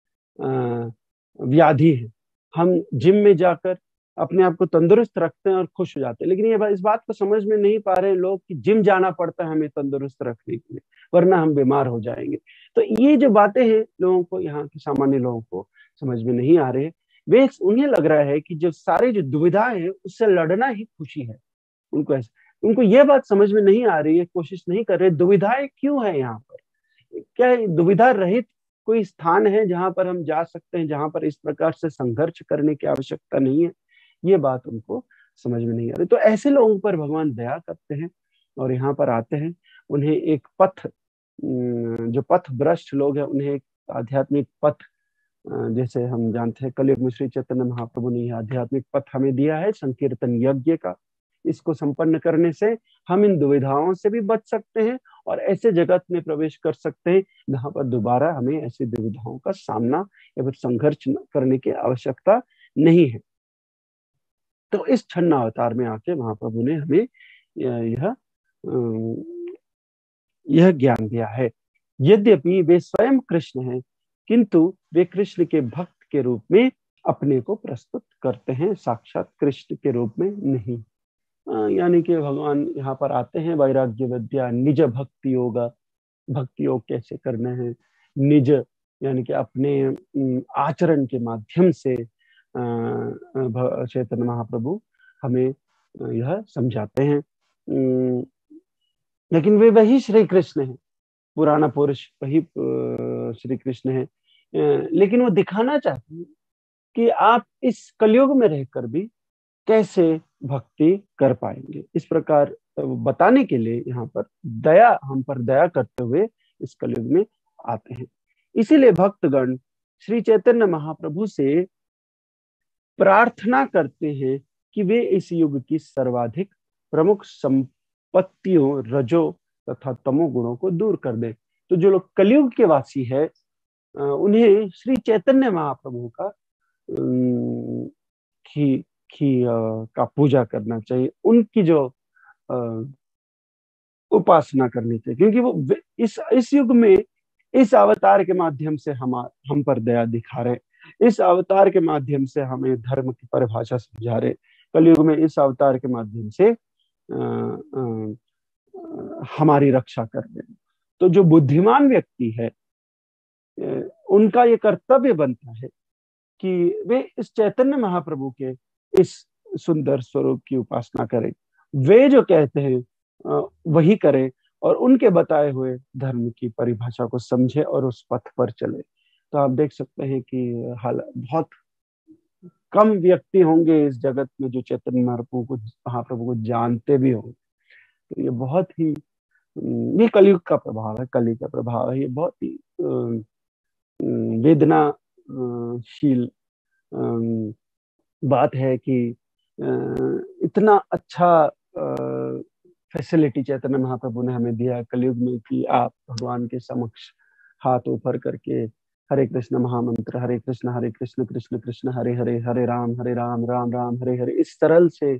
व्याधि है। हम जिम में जाकर अपने आप को तंदुरुस्त रखते हैं और खुश हो जाते हैं, लेकिन ये इस बात को समझ में नहीं पा रहे लोग कि जिम जाना पड़ता है हमें तंदुरुस्त रखने के लिए, वरना हम बीमार हो जाएंगे। तो ये जो बातें हैं लोगों को, यहाँ के सामान्य लोगों को समझ में नहीं आ रहे। वे उन्हें लग रहा है कि जो सारी जो दुविधाएं हैं उससे लड़ना ही खुशी है। उनको ऐसा उनको ये बात समझ में नहीं आ रही है, कोशिश नहीं कर रहे दुविधाएं क्यों है यहाँ पर। क्या दुविधा रहित कोई स्थान है जहां पर हम जा सकते हैं, जहां पर इस प्रकार से संघर्ष करने की आवश्यकता नहीं है? ये बात उनको समझ में नहीं आ रही। तो ऐसे लोगों पर भगवान दया करते हैं और यहाँ पर आते हैं उन्हें एक पथ, जो पथ भ्रष्ट लोग हैं उन्हें एक आध्यात्मिक पथ, जैसे हम जानते हैं कलयुग में श्री चैतन्य महाप्रभु ने यह आध्यात्मिक पथ हमें दिया है संकीर्तन यज्ञ का। इसको संपन्न करने से हम इन दुविधाओं से भी बच सकते हैं और ऐसे जगत में प्रवेश कर सकते हैं जहां पर दोबारा हमें ऐसी दुविधाओं का सामना या फिर संघर्ष करने की आवश्यकता नहीं है। तो इस छन्न अवतार में आके महाप्रभु ने हमें यह यह ज्ञान दिया है। यद्यपि वे स्वयं कृष्ण हैं, किंतु वे कृष्ण के भक्त के रूप में अपने को प्रस्तुत करते हैं, साक्षात कृष्ण के रूप में नहीं। यानी कि भगवान यहाँ पर आते हैं वैराग्य विद्या, निज भक्ति योगा, भक्ति योग कैसे करना है, निज यानी कि अपने आचरण के माध्यम से चैतन्य महाप्रभु हमें यह समझाते हैं। लेकिन वे वही श्री कृष्ण है, पुराना पुरुष वही श्री कृष्ण है, लेकिन वो दिखाना चाहते हैं कि आप इस कलयुग में रहकर भी कैसे भक्ति कर पाएंगे। इस प्रकार बताने के लिए यहाँ पर दया, हम पर दया करते हुए इस कलयुग में आते हैं। इसीलिए भक्तगण श्री चैतन्य महाप्रभु से प्रार्थना करते हैं कि वे इस युग की सर्वाधिक प्रमुख संपत्तियों रजो तथा तमो गुणों को दूर कर दे। तो जो लोग कलयुग के वासी है उन्हें श्री चैतन्य महाप्रभु का की, की का पूजा करना चाहिए, उनकी जो उपासना करनी चाहिए, क्योंकि वो इस इस युग में इस अवतार के माध्यम से हम हम पर दया दिखा रहे, इस अवतार के माध्यम से हमें धर्म की परिभाषा समझा रहे, कलयुग में इस अवतार के माध्यम से आ, आ, हमारी रक्षा कर रहे। तो जो बुद्धिमान व्यक्ति है उनका ये कर्तव्य बनता है कि वे इस चैतन्य महाप्रभु के इस सुंदर स्वरूप की उपासना करें, वे जो कहते हैं वही करें और उनके बताए हुए धर्म की परिभाषा को समझे और उस पथ पर चले। तो आप देख सकते हैं कि हाल बहुत कम व्यक्ति होंगे इस जगत में जो चैतन्य महाप्रभु को महाप्रभु को जानते भी होंगे। तो ये बहुत ही, ये कलयुग का प्रभाव है, कली का प्रभाव है। ये बहुत ही वेदनाशील बात है कि इतना अच्छा फैसिलिटी चैतन्य महाप्रभु ने हमें दिया कलयुग में कि आप भगवान के समक्ष हाथ ऊपर करके हरे कृष्ण महामंत्र, हरे कृष्ण हरे कृष्ण कृष्ण कृष्ण हरे हरे, हरे राम हरे राम राम राम हरे हरे, इस सरल से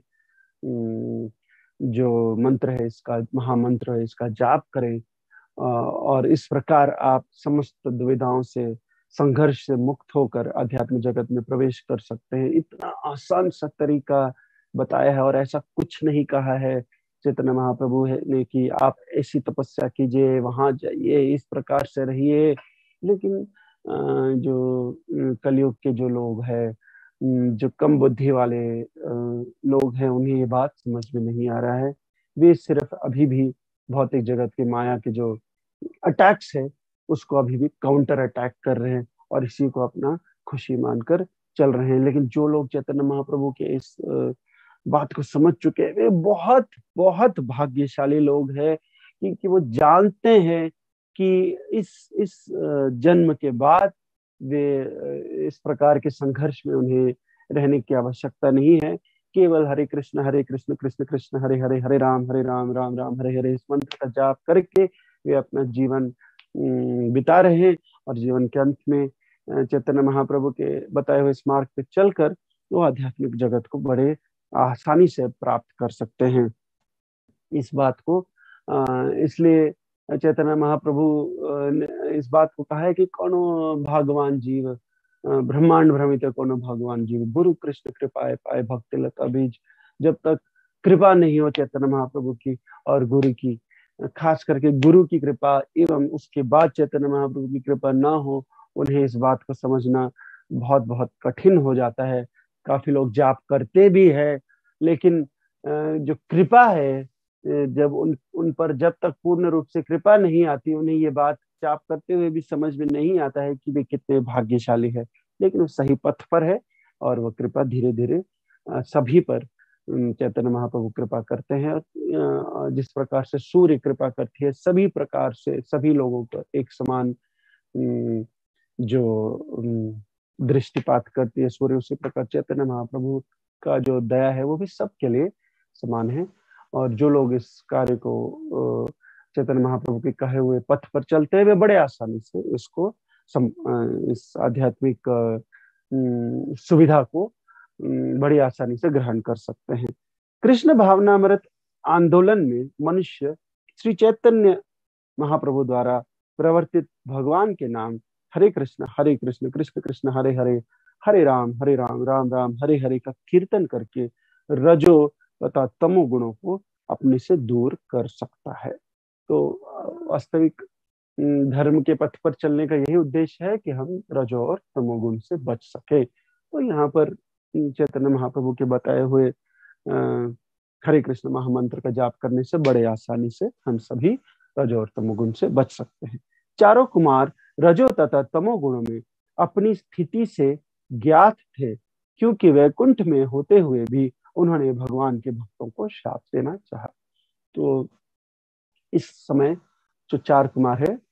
जो मंत्र है, इसका महामंत्र है, इसका जाप करें और इस प्रकार आप समस्त दुविधाओं से, संघर्ष से मुक्त होकर आध्यात्मिक जगत में प्रवेश कर सकते हैं। इतना आसान सा तरीका बताया है और ऐसा कुछ नहीं कहा है चैतन्य महाप्रभु ने कि आप ऐसी तपस्या कीजिए, वहां जाइए, इस प्रकार से रहिए। लेकिन जो कलयुग के जो लोग हैं, जो कम बुद्धि वाले लोग हैं, उन्हें ये बात समझ में नहीं आ रहा है। वे सिर्फ अभी भी भौतिक जगत की माया के जो अटैक्स है उसको अभी भी काउंटर अटैक कर रहे हैं और इसी को अपना खुशी मानकर चल रहे हैं। लेकिन जो लोग चैतन्य महाप्रभु के इस बात को समझ चुके हैं वे बहुत बहुत भाग्यशाली लोग हैं, क्योंकि वो जानते हैं कि इस इस जन्म के बाद वे इस प्रकार के संघर्ष में उन्हें रहने की आवश्यकता नहीं है। केवल हरे कृष्ण हरे कृष्ण कृष्ण कृष्ण हरे हरे, हरे राम हरे राम राम राम हरे हरे, इस मंत्र का जाप करके वे अपना जीवन बिता रहे हैं और जीवन के अंत में चैतन्य महाप्रभु के बताए हुए इस मार्ग पे चलकर वो आध्यात्मिक जगत को बड़े आसानी से प्राप्त कर सकते हैं। इस बात को इसलिए चैतन्य महाप्रभु ने इस बात को कहा है कि कोनो भगवान जीव ब्रह्मांड भ्रमित कोनो भगवान जीव, गुरु कृष्ण कृपाए पाए भक्ति लता बीज। जब तक कृपा नहीं हो चैतन्य महाप्रभु की और गुरु की, खास करके गुरु की कृपा एवं उसके बाद चैतन्य महाप्रभु की कृपा ना हो, उन्हें इस बात को समझना बहुत बहुत कठिन हो जाता है। काफी लोग जाप करते भी है, लेकिन जो कृपा है जब उन उन पर जब तक पूर्ण रूप से कृपा नहीं आती, उन्हें ये बात जाप करते हुए भी समझ में नहीं आता है कि वे कितने भाग्यशाली है। लेकिन वो सही पथ पर है और वह कृपा धीरे धीरे सभी पर चैतन्य महाप्रभु कृपा करते हैं। जिस प्रकार से सूर्य कृपा करती है सभी प्रकार से सभी लोगों पर एक समान जो दृष्टिपात करती है सूर्य, उसी प्रकार चैतन्य महाप्रभु का जो दया है वो भी सबके लिए समान है। और जो लोग इस कार्य को चैतन्य महाप्रभु के कहे हुए पथ पर चलते हुए बड़े आसानी से इसको सम, इस आध्यात्मिक सुविधा को बड़ी आसानी से ग्रहण कर सकते हैं। कृष्ण भावनामृत आंदोलन में मनुष्य श्री चैतन्य महाप्रभु द्वारा प्रवर्तित भगवान के नाम हरे कृष्ण हरे कृष्ण कृष्ण कृष्ण हरे हरे हरे राम हरे राम राम राम हरे हरे का कीर्तन करके रजो तथा तमो गुणों को अपने से दूर कर सकता है। तो वास्तविक धर्म के पथ पर चलने का यही उद्देश्य है कि हम रजो और तमोगुण से बच सके। तो यहाँ पर चैतन्य महाप्रभु के बताए हुए हरे कृष्ण महामंत्र का जाप करने से बड़े आसानी से हम सभी रजो और तमोगुण से बच सकते हैं। चारों कुमार रजो तथा तमोगुणों में अपनी स्थिति से ज्ञात थे, क्योंकि वैकुंठ में होते हुए भी उन्होंने भगवान के भक्तों को श्राप देना चाहा। तो इस समय जो चार कुमार है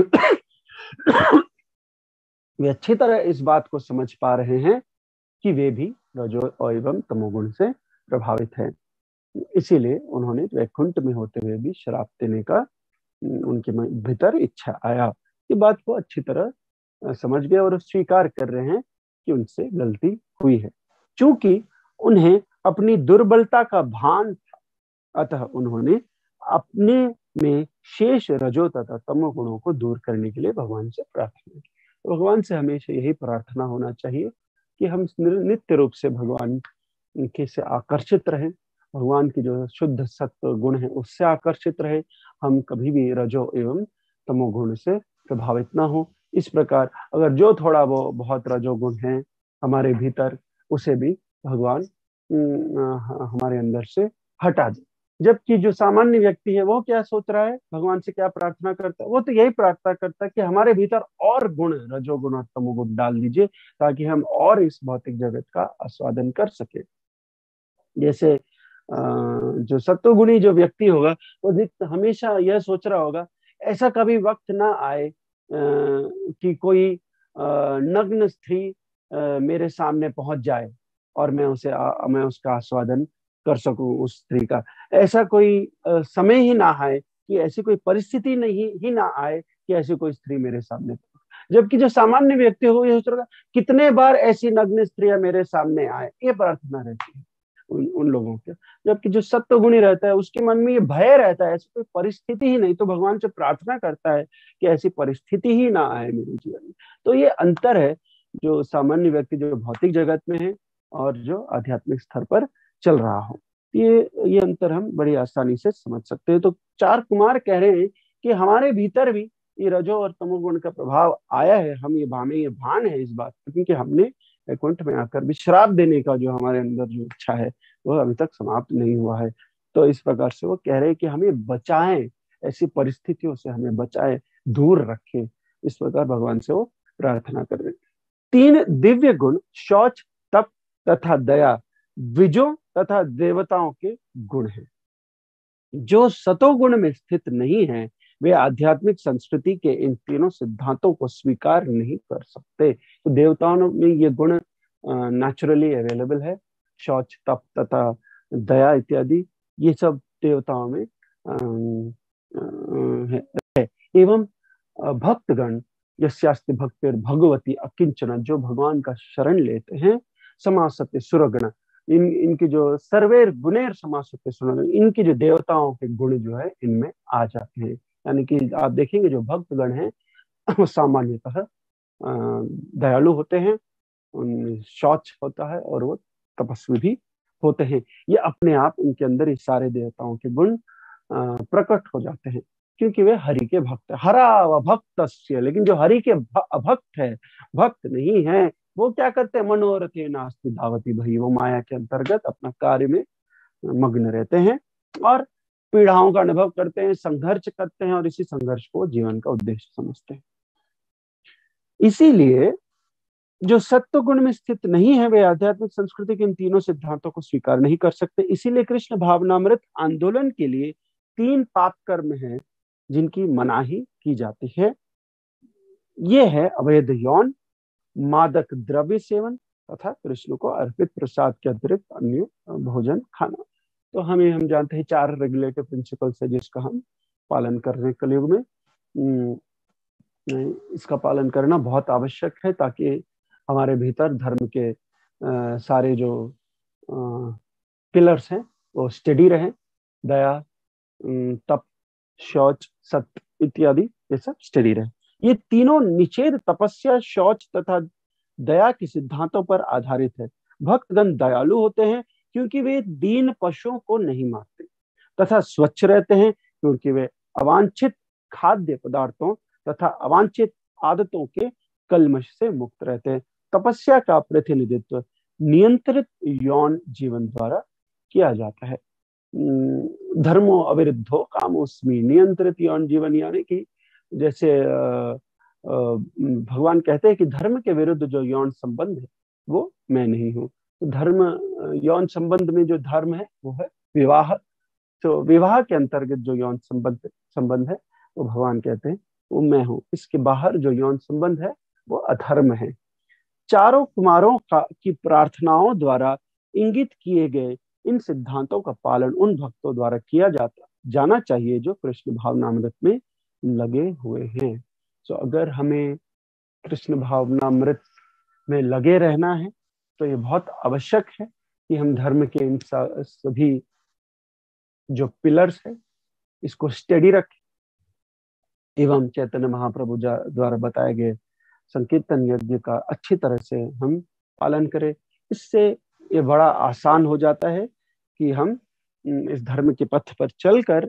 वे अच्छी तरह इस बात को समझ पा रहे हैं कि वे भी रजो एवं तमोगुण से प्रभावित हैं। इसीलिए उन्होंने वैकुंठ में होते हुए भी श्राप देने का उनके भीतर इच्छा आया। ये बात को अच्छी तरह समझ गए और स्वीकार कर रहे हैं कि उनसे गलती हुई है। चूंकि उन्हें अपनी दुर्बलता का भान था, अतः उन्होंने अपने में शेष रजो तथा तमो गुणों को दूर करने के लिए भगवान से प्रार्थना की। भगवान से हमेशा यही प्रार्थना होना चाहिए कि हम नित्य रूप से भगवान के से आकर्षित रहें, भगवान की जो शुद्ध सत्व गुण है उससे आकर्षित रहे, हम कभी भी रजो एवं तमोगुण से प्रभावित ना हो। इस प्रकार अगर जो थोड़ा वो बहुत रजोगुण है हमारे भीतर, उसे भी भगवान हमारे अंदर से हटा दे। जबकि जो सामान्य व्यक्ति है वो क्या सोच रहा है, भगवान से क्या प्रार्थना करता है, वो तो यही प्रार्थना करता है कि हमारे भीतर और गुण रजोगुण और तमोगुण डाल दीजिए ताकि हम और इस भौतिक जगत का आस्वादन कर सके। जैसे जो सत्वगुणी जो व्यक्ति होगा वो हमेशा यह सोच रहा होगा ऐसा कभी वक्त ना आए कि कोई नग्न स्त्री मेरे सामने पहुंच जाए और मैं उसे मैं उसका आस्वादन कर सकूं उस स्त्री का। ऐसा कोई समय ही ना आए कि ऐसी कोई परिस्थिति नहीं ही ना आए कि ऐसी कोई स्त्री मेरे सामने। जबकि जो सामान्य व्यक्ति हो ये सोच रहा कितने बार ऐसी नग्न स्त्रियां मेरे सामने आए, ये प्रार्थना रहती है उन, उन लोगों के। जबकि जो सत्वगुणी रहता है उसके मन में ये भय रहता है ऐसी कोई परिस्थिति ही नहीं, तो भगवान से प्रार्थना करता है कि ऐसी परिस्थिति ही ना आए मेरे जीवन में। तो ये अंतर है जो सामान्य व्यक्ति जो भौतिक जगत में है और जो आध्यात्मिक स्तर पर चल रहा हो, ये ये अंतर हम बड़ी आसानी से समझ सकते हैं। तो चार कुमार कह रहे हैं कि हमारे भीतर भी ये रजो और तमोगुण का प्रभाव आया है, हम ये हमें ये भान है इस बात पर, क्योंकि हमने वैकुंठ में आकर भी श्राप देने का जो हमारे अंदर जो इच्छा है वो अभी तक समाप्त नहीं हुआ है। तो इस प्रकार से वो कह रहे हैं कि हमें बचाएं, ऐसी परिस्थितियों से हमें बचाएं, दूर रखें। इस प्रकार भगवान से वो प्रार्थना कर रहे हैं। तीन दिव्य गुण शौच, तप तथा दया विजो तथा देवताओं के गुण हैं। जो सतोगुण में स्थित नहीं है वे आध्यात्मिक संस्कृति के इन तीनों सिद्धांतों को स्वीकार नहीं कर सकते। तो देवताओं में ये गुण नेचुरली अवेलेबल है, शौच, तप तथा दया इत्यादि, ये सब देवताओं में है। एवं भक्तगण यस्यास्ति भक्तिर भगवती अकिंचन, जो भगवान का शरण लेते हैं, समासते सुरगण, इन इनके जो सर्वेर गुणेर समासते सुरगण, इनके जो देवताओं के गुण जो है इनमें आ जाते हैं। यानी कि आप देखेंगे जो भक्तगण हैं वो सामान्यतः दयालु होते हैं, उनमें शौच होता है और वो तपस्वी भी होते हैं। ये अपने आप उनके अंदर इस सारे देवताओं के गुण प्रकट हो जाते हैं क्योंकि वे हरि के भक्त है। हरा व भक्तस्य, लेकिन जो हरि के अभक्त है, भक्त नहीं है, वो क्या करते हैं, मनोरथे नास्ति धावति भई, वो माया के अंतर्गत अपना कार्य में मग्न रहते हैं और पीड़ाओं का अनुभव करते हैं, संघर्ष करते हैं और इसी संघर्ष को जीवन का उद्देश्य समझते हैं। इसीलिए जो सत्व गुण में स्थित नहीं है वे आध्यात्मिक संस्कृति के इन तीनों सिद्धांतों को स्वीकार नहीं कर सकते। इसीलिए कृष्ण भावनामृत आंदोलन के लिए तीन पाप कर्म हैं जिनकी मनाही की जाती है। ये है अवैध यौन, मादक द्रव्य सेवन तथा कृष्ण को अर्पित प्रसाद के अतिरिक्त अन्य भोजन खाना। तो हमें हम जानते हैं चार रेगुलेटिव प्रिंसिपल्स है जिसका हम पालन कर रहे हैं कलयुग में। इसका पालन करना बहुत आवश्यक है ताकि हमारे भीतर धर्म के आ, सारे जो पिलर्स हैं वो स्टेडी रहे। दया, तप, शौच, सत्य इत्यादि ये सब स्टेडी रहे। ये तीनों निषेध तपस्या, शौच तथा दया के सिद्धांतों पर आधारित है। भक्तगण दयालु होते हैं क्योंकि वे दीन पशुओं को नहीं मारते तथा स्वच्छ रहते हैं क्योंकि वे अवांछित खाद्य पदार्थों तथा अवांछित आदतों के कलमश से मुक्त रहते हैं। तपस्या का प्रतिनिधित्व नियंत्रित यौन जीवन द्वारा किया जाता है। धर्मो अविरुद्धो कामोस्मि, नियंत्रित यौन जीवन यानी कि जैसे भगवान कहते हैं कि धर्म के विरुद्ध जो यौन संबंध है वो मैं नहीं हूँ। तो धर्म, यौन संबंध में जो धर्म है वो है विवाह। तो विवाह के अंतर्गत जो यौन संबंध संबंध है वो भगवान कहते हैं वो मैं हूँ। इसके बाहर जो यौन संबंध है वो अधर्म है। चारों कुमारों का की प्रार्थनाओं द्वारा इंगित किए गए इन सिद्धांतों का पालन उन भक्तों द्वारा किया जाता जाना चाहिए जो कृष्ण भावनामृत में लगे हुए हैं। तो अगर हमें कृष्ण भावनामृत में लगे रहना है तो ये बहुत आवश्यक है कि हम धर्म के इन सभी जो पिलर्स है इसको स्टेडी रखें एवं चैतन्य महाप्रभु द्वारा बताए गए संकीर्तन यज्ञ का अच्छी तरह से हम पालन करें। इससे ये बड़ा आसान हो जाता है कि हम इस धर्म के पथ पर चलकर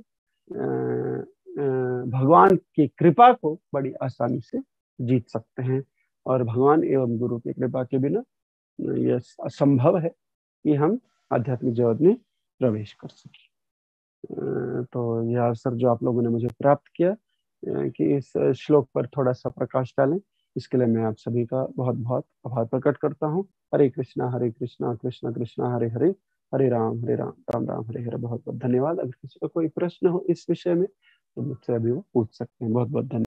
भगवान की कृपा को बड़ी आसानी से जीत सकते हैं। और भगवान एवं गुरु की कृपा के बिना यह असंभव है कि हम आध्यात्मिक जगत में प्रवेश कर सकें। तो यह अवसर जो आप लोगों ने मुझे प्राप्त किया कि इस श्लोक पर थोड़ा सा प्रकाश डालें, इसके लिए मैं आप सभी का बहुत बहुत आभार प्रकट करता हूँ। हरे कृष्णा हरे कृष्णा कृष्णा कृष्णा हरे हरे, हरे राम हरे राम राम राम हरे हरे। बहुत बहुत धन्यवाद। अगर किसी का कोई प्रश्न हो इस विषय में तो मुझसे अभी वो पूछ सकते हैं। बहुत बहुत धन्यवाद।